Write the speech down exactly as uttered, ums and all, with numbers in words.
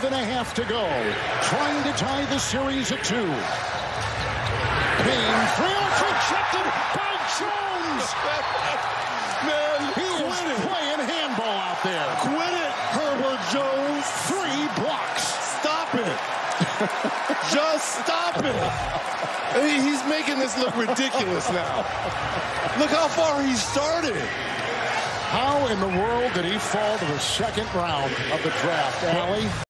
and a half to go. Trying to tie the series at two. Payne, throws rejected by Jones. Man, he is it. playing handball out there. Quit it, Herbert Jones. Three blocks. Stop it. Just stop it. I mean, he's making this look ridiculous now. Look how far he started. How in the world did he fall to the second round of the draft, Allie?